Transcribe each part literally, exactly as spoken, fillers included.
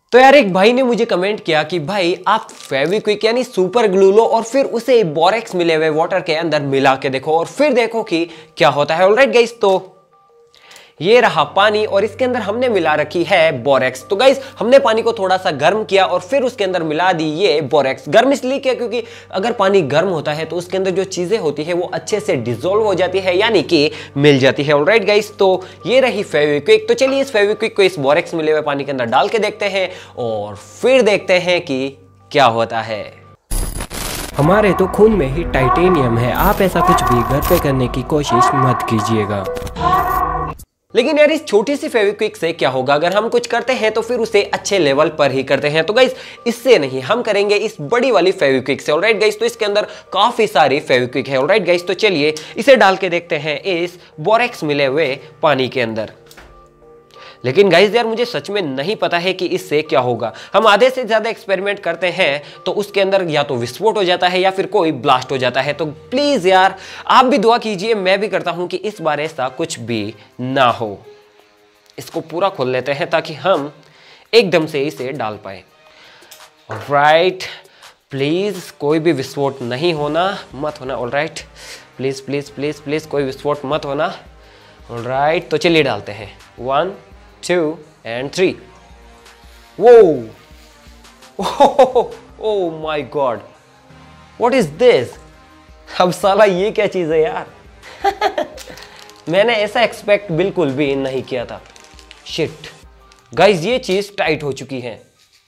तो यार एक भाई ने मुझे कमेंट किया कि भाई आप फेविक्विक यानी सुपर ग्लू लो और फिर उसे बोरेक्स मिले हुए वाटर के अंदर मिला के देखो और फिर देखो कि क्या होता है। ऑलराइट गाइस, तो ये रहा पानी और इसके अंदर हमने मिला रखी है बोरेक्स। तो गाइस हमने पानी को थोड़ा सा गर्म किया और फिर उसके अंदर मिला दी ये बोरेक्स। गर्म इसलिए किया क्योंकि अगर पानी गर्म होता है तो उसके अंदर जो चीजें होती है वो अच्छे से डिसॉल्व हो जाती है, यानी कि मिल जाती है। ऑलराइट गाइस, तो ये रही फेविक्विक। तो चलिए इस फेविक्विक को इस बोरेक्स मिले हुए पानी के अंदर डाल के देखते हैं और फिर देखते हैं कि क्या होता है। हमारे तो खून में ही टाइटेनियम है, आप ऐसा कुछ भी घर पे करने की कोशिश मत कीजिएगा। लेकिन यार इस छोटी सी फेविक्विक से क्या होगा, अगर हम कुछ करते हैं तो फिर उसे अच्छे लेवल पर ही करते हैं। तो गाइस इससे नहीं, हम करेंगे इस बड़ी वाली फेविक्विक से। ऑलराइट गाइस, तो इसके अंदर काफी सारी फेविक्विक है। ऑलराइट गाइस, तो चलिए इसे डाल के देखते हैं इस बोरेक्स मिले हुए पानी के अंदर। लेकिन गाइस यार मुझे सच में नहीं पता है कि इससे क्या होगा। हम आधे से ज्यादा एक्सपेरिमेंट करते हैं तो उसके अंदर या तो विस्फोट हो जाता है या फिर कोई ब्लास्ट हो जाता है। तो प्लीज यार आप भी दुआ कीजिए, मैं भी करता हूं कि इस बार ऐसा कुछ भी ना हो। इसको पूरा खोल लेते हैं ताकि हम एकदम से इसे डाल पाए। ऑलराइट, प्लीज कोई भी विस्फोट नहीं होना, मत होना। Alright, please please please please कोई विस्फोट मत होना। ऑलराइट, तो चलिए डालते हैं। One two and three. Whoa! Oh, oh my God! What is this? अब साला ये क्या चीज है यार? मैंने ऐसा एक्सपेक्ट बिल्कुल भी नहीं किया था। शिट गाइस, ये चीज टाइट हो चुकी है।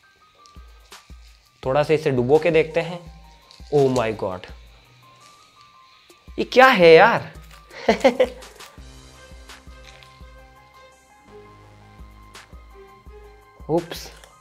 थोड़ा सा इसे डुबो के देखते हैं। ओ माय गॉड, ये क्या है यार? उप्स,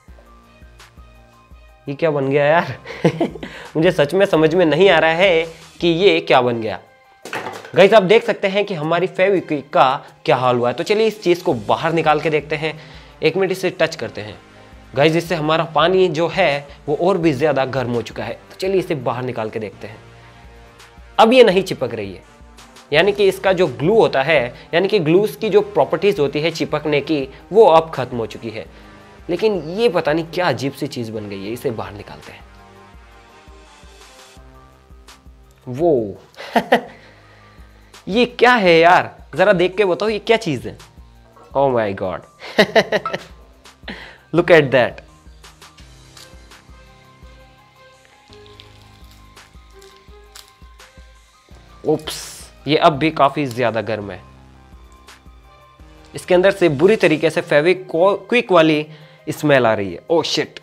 ये क्या बन गया यार? मुझे सच में समझ में नहीं आ रहा है कि ये क्या बन गया। गाइस आप देख सकते हैं कि हमारी फेविक्विक का क्या हाल हुआ है। तो चलिए इस चीज को बाहर निकाल के देखते हैं। एक मिनट इसे टच करते हैं। गाइस इससे हमारा पानी जो है वो और भी ज्यादा गर्म हो चुका है। तो चलिए इसे बाहर निकाल के देखते हैं। अब ये नहीं चिपक रही है, यानी कि इसका जो ग्लू होता है, यानी कि ग्लूस की जो प्रॉपर्टीज होती है चिपकने की, वो अब खत्म हो चुकी है। लेकिन ये पता नहीं क्या अजीब सी चीज बन गई है। इसे बाहर निकालते हैं। वो ये क्या है यार? जरा देख के बताओ ये क्या चीज है? Oh my god, look at that. Oops, ये अब भी काफी ज्यादा गर्म है। इसके अंदर से बुरी तरीके से फेविक्विक वाली स्मेल आ रही है। ओह शिट,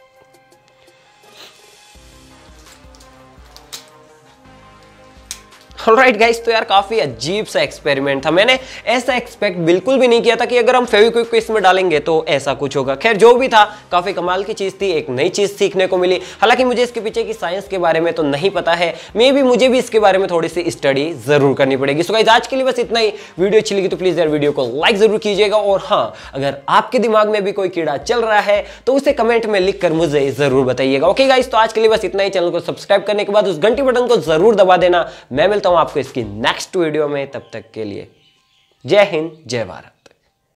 ऑलराइट गाइस, तो यार काफी अजीब सा एक्सपेरिमेंट था। मैंने ऐसा एक्सपेक्ट बिल्कुल भी नहीं किया था कि अगर हम फेविक्विक को इसमें डालेंगे तो ऐसा कुछ होगा। खैर जो भी था, काफी कमाल की चीज थी, एक नई चीज सीखने को मिली। हालांकि मुझे इसके पीछे की साइंस के बारे में तो नहीं पता है, मे भी मुझे भी इसके बारे में थोड़ी सी स्टडी जरूर करनी पड़ेगी। सो गाइस आज के लिए बस इतना ही। वीडियो अच्छी लगी तो प्लीज यार वीडियो को लाइक जरूर कीजिएगा। और हाँ, अगर आपके दिमाग में भी कोई कीड़ा चल रहा है तो उसे कमेंट में लिख कर मुझे जरूर बताइएगा। ओके गाइस, तो आज के लिए बस इतना ही। चैनल को सब्सक्राइब करने के बाद उस घंटी बटन को जरूर दबा देना। मैं मिलता हूं आपको इसकी नेक्स्ट वीडियो में। तब तक के लिए जय हिंद, जय भारत।